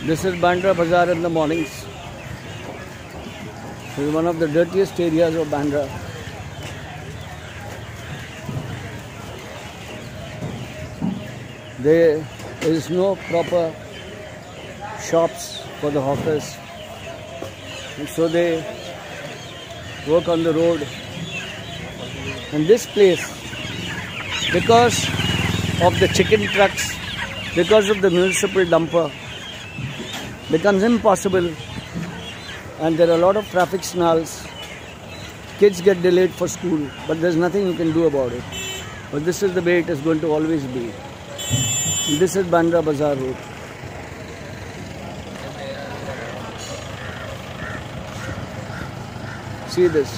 This is Bandra Bazar in the mornings. This is one of the dirtiest areas of Bandra. There is no proper shops for the hawkers, and so they work on the road. And this place, because of the chicken trucks, because of the municipal dumper, becomes impossible, and there are a lot of traffic snarls. Kids get delayed for school, but there's nothing you can do about it. But this is the way it is going to always be. This is Bandra Bazar road. See this.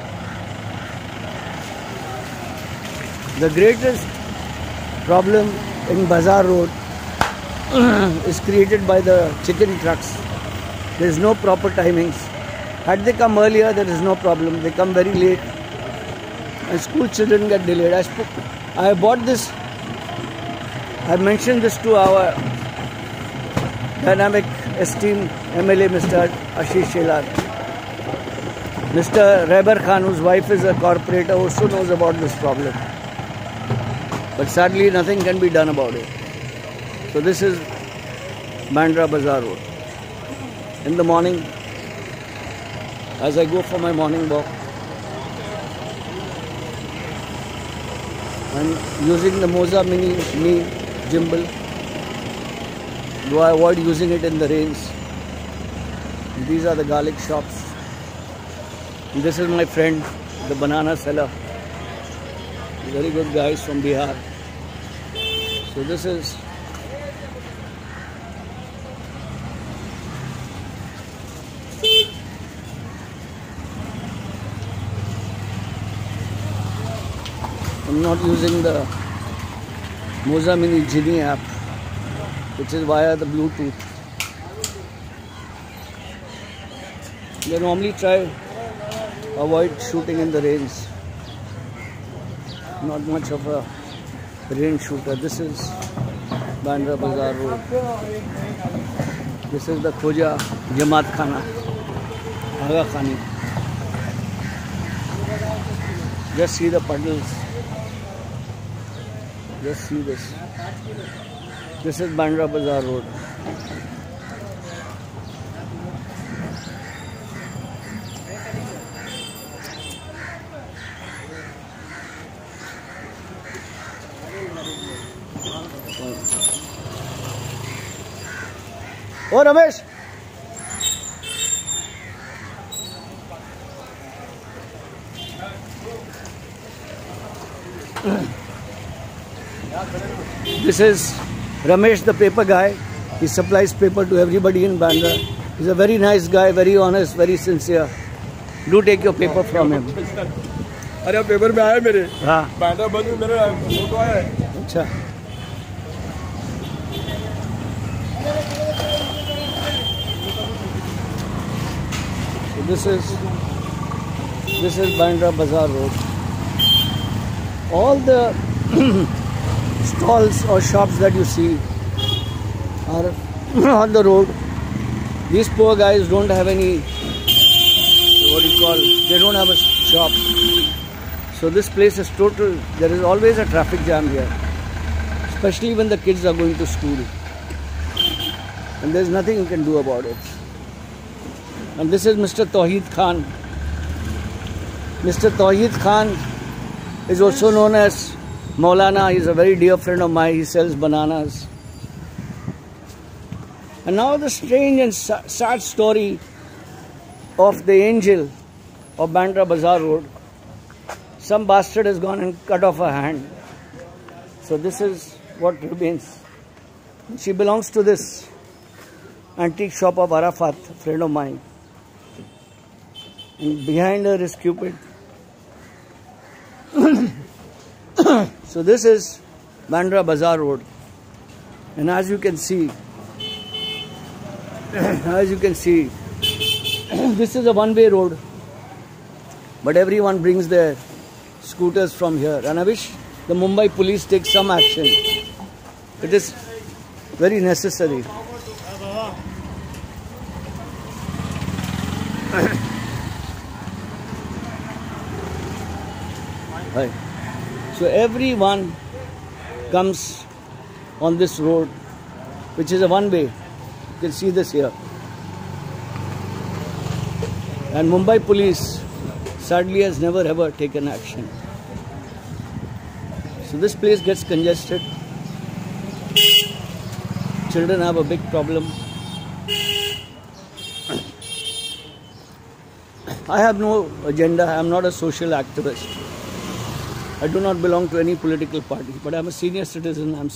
The greatest problem in Bazar road is created by the chicken trucks. There is no proper timings. Had they come earlier, there is no problem. They come very late, and school children get delayed. I bought this. I mentioned this to our dynamic esteemed MLA, Mr. Ashish Shelar. Mr. Reber Khan, whose wife is a corporator, also knows about this problem. But sadly, nothing can be done about it. So this is Bandra Bazar road. In the morning, as I go for my morning walk, I'm using the Moza MiniMI gimbal, though I avoid using it in the rains. These are the garlic shops. And this is my friend, the banana seller. Very good guys from Bihar. So this is I'm not using the Moza MiniMI app, which is via the Bluetooth. They normally try avoid shooting in the rains. Not much of a rain shooter. This is Bandra Bazar road. This is the Khoja Jamaat Khana, Aga Khani. Just see the puddles. Just see this. This is Bandra Bazar road. Oh, Ramesh! This is Ramesh, the paper guy. He supplies paper to everybody in Bandra. He's a very nice guy, very honest, very sincere. Do take your paper from him. अरे paper में आया मेरे हाँ बैंड्रा बंद में मेरा photo आया अच्छा So this is Bandra Bazar road. All the stalls or shops that you see are on the road. These poor guys don't have any, what do you call, they don't have a shop. So this place is total, there is always a traffic jam here, especially when the kids are going to school. And there's nothing you can do about it. And this is Mr. Tawheed Khan. Mr. Tawheed Khan is also known as Maulana. He's a very dear friend of mine. He sells bananas. And now the strange and sad story of the angel of Bandra Bazar road. Some bastard has gone and cut off her hand. So this is what remains. She belongs to this antique shop of Arafat, a friend of mine. And behind her is Cupid. So this is Bandra Bazar road. And as you can see, this is a one-way road. But everyone brings their scooters from here. And I wish the Mumbai police take some action. It is very necessary. Right. So everyone comes on this road, which is a one-way. You can see this here. And Mumbai police sadly has never ever taken action. So this place gets congested. Children have a big problem. I have no agenda. I am not a social activist. I do not belong to any political party, but I am a senior citizen. I am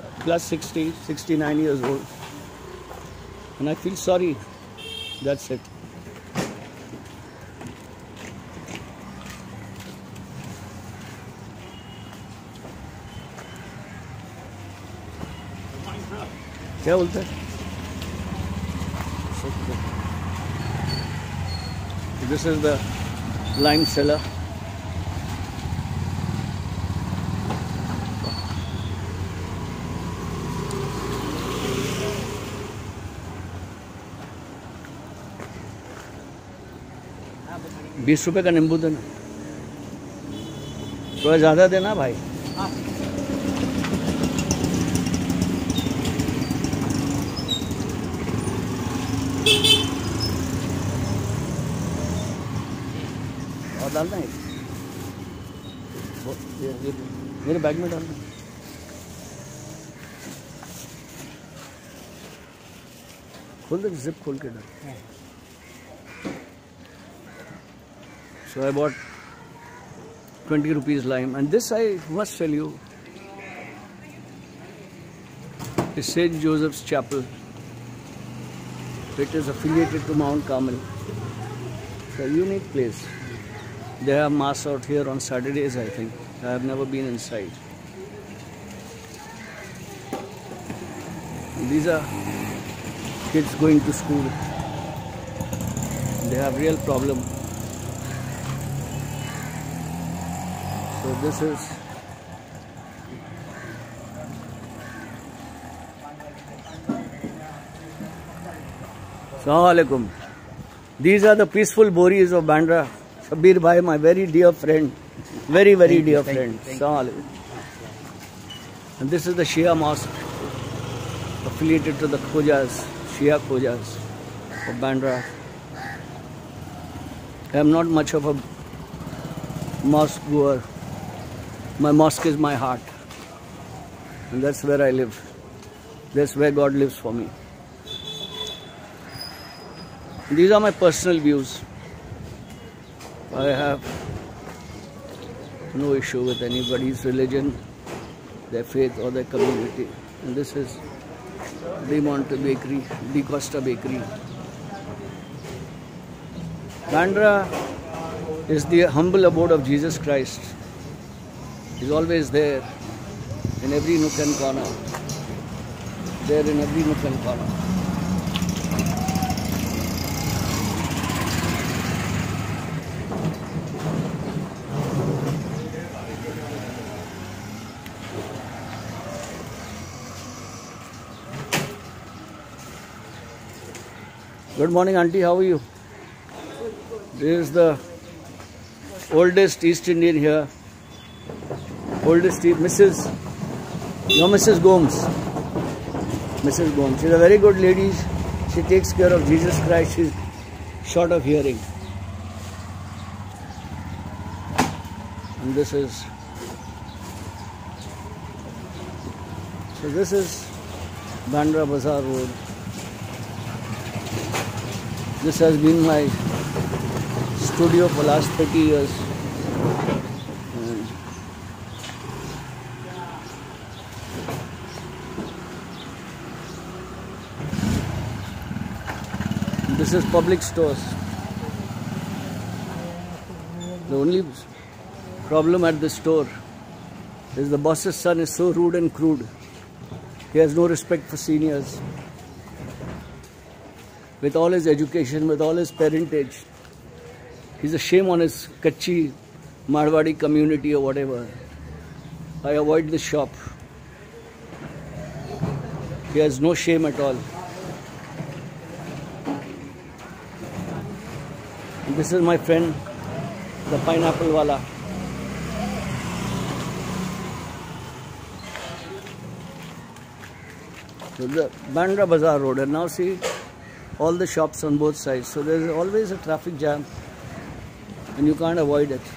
69 years old. And I feel sorry. That's it. क्या बोलते हैं? This is the lime cellar. ₹20 का नींबू देना, थोड़ा ज़्यादा देना भाई. और डालना है, ये मेरे बैग में डालना. खोल दे, जिप खोल के डाल. So I bought 20 rupees lime, and this I must tell you is St. Joseph's Chapel. It is affiliated to Mount Carmel. It's a unique place. They have mass out here on Saturdays, I think. I have never been inside. These are kids going to school. They have real problem. So this is Assalamu alaikum. These are the peaceful Boris of Bandra. Shakir bhai, my very dear friend, very dear friend. Assalamu alaikum. And this is the Shia mosque affiliated to the Khojas, Shia Khojas of Bandra. I am not much of a mosque goer. My mosque is my heart, and that's where I live. That's where God lives for me. These are my personal views. I have no issue with anybody's religion, their faith or their community. And this is Monte Bakery, De Costa Bakery. Bandra is the humble abode of Jesus Christ. He's always there in every nook and corner. There in every nook and corner. Good morning, auntie. How are you? This is the oldest East Indian here. Oldest Mrs. Your Mrs. Gomes. Mrs. Gomes. She's a very good lady. She takes care of Jesus Christ. She's short of hearing. And this is. So this is Bandra Bazar Road. This has been my studio for last 30 years. And this is public stores. The only problem at the store is the boss's son is so rude and crude. He has no respect for seniors. With all his education, with all his parentage, he's a shame on his Kachi, Marwadi community or whatever. I avoid this shop. He has no shame at all. This is my friend, the pineapple wala. So the Bandra Bazar road, and now see all the shops on both sides. So there is always a traffic jam, and you can't avoid it.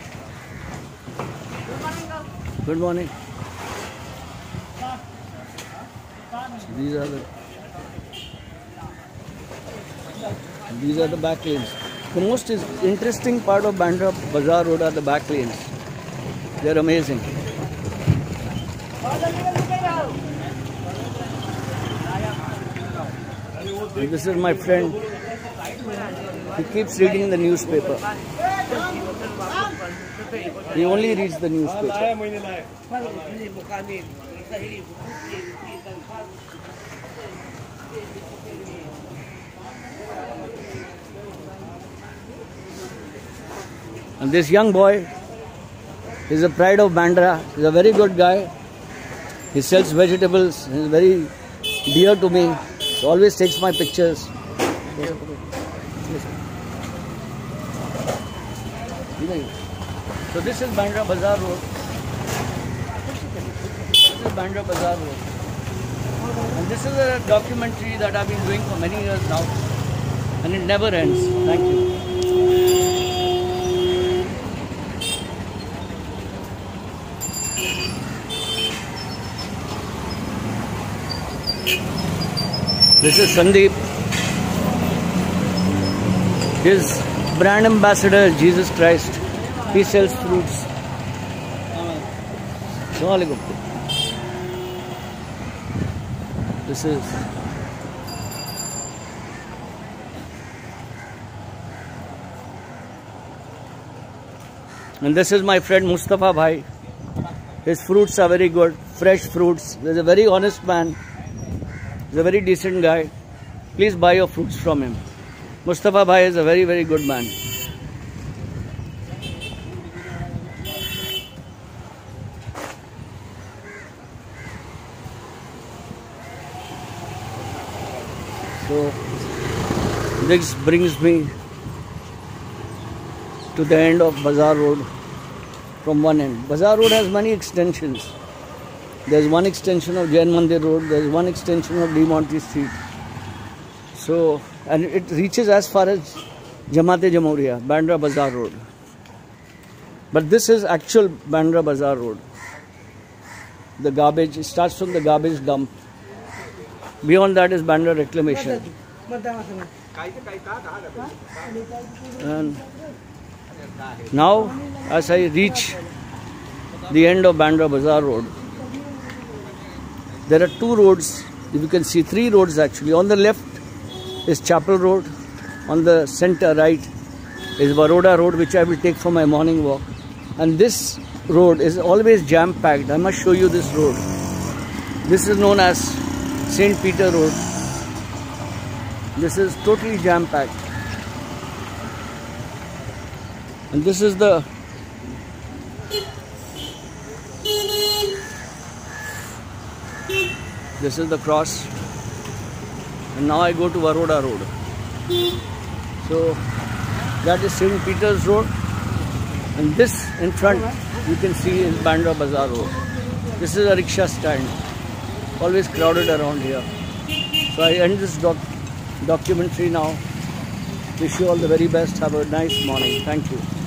Good morning. So these are the back lanes. The most interesting part of Bandra Bazar road are the back lanes. They are amazing. And this is my friend. He keeps reading the newspaper. He only reads the newspaper. And this young boy is the pride of Bandra. He's a very good guy. He sells vegetables. He's very dear to me. He always takes my pictures. So this is Bandra Bazar road. This is Bandra Bazar road. And this is a documentary that I've been doing for many years now. And it never ends. Thank you. This is Sandeep. His brand ambassador, Jesus Christ. He sells fruits. Assalamualaikum. This is and this is my friend Mustafa Bhai. His fruits are very good, fresh fruits. He's a very honest man. He's a very decent guy. Please buy your fruits from him. Mustafa Bhai is a very, very good man. So this brings me to the end of Bazar Road from one end. Bazar Road has many extensions. There's one extension of Jain Mandir Road, there's one extension of Monte Street. So, and it reaches as far as Jamaat-e Jamhuriya, Bandra Bazar Road. But this is actual Bandra Bazar Road. The garbage, it starts from the garbage dump. Beyond that is Bandra Reclamation. And now, as I reach the end of Bandra Bazar Road, there are two roads. If you can see, three roads actually. On the left is Chapel Road. On the center right is Baroda Road, which I will take for my morning walk. And this road is always jam-packed. I must show you this road. This is known as St. Peter Road. This is totally jam-packed. And this is the cross. And now I go to Baroda Road. So that is St. Peter's Road. And this in front you can see is Bandra Bazar Road. This is a rickshaw stand. Always crowded around here. So I end this documentary now. Wish you all the very best. Have a nice morning. Thank you.